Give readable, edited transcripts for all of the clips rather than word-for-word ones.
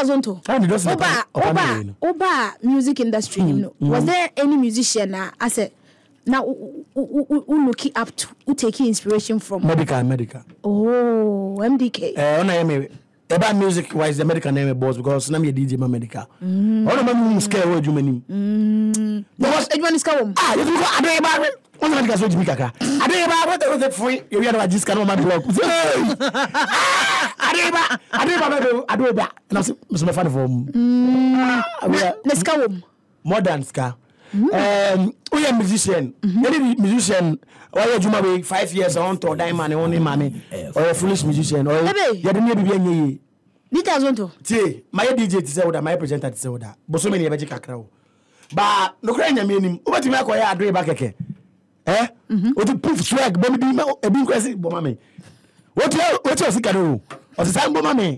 Azonto. Oba music industry, you know. Was there any musician I said now who looking up to, who taking inspiration from? Medical. Oh, MDK. About music wise the Medical name boss because na me DJ ma Medical. Ono ma mu scare word you manim. Because anyone is come. Ah, you go Adeba. One Medical so Jimmy Kaka. Adeba what was it for you? You hear about this can my blog. Adeba. Na so me fan for. Let's go. Modern ska. We are musician. Any musician or you may 5 years on to diamond only mommy or a foolish musician or you didn't be any. Did Azonto? See, my DJ to say that my presenter to say that. But so many magic crowd. But no crying meaning. What you make or I do back again? Eh? What to proof swag, but be a big question, Bomame. What you think I do? Of the same Bomame.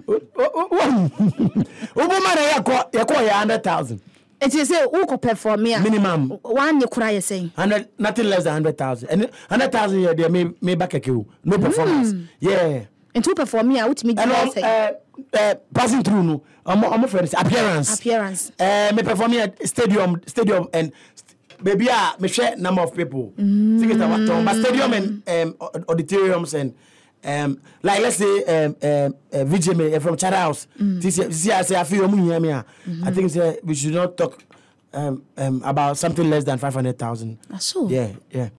Bomame, you call 100,000. It is a who could perform here. Minimum. One you cry saying. 100, nothing less than 100,000. And 100,000 they may back a queue. No performance. Yeah. And to perform here, what me passing through no. I'm afraid appearance. Me perform here stadium and maybe me share number of people. But stadium and auditoriums and like let's say VJ from Chad House. I say I feel I think we should not talk about something less than 500,000. So yeah.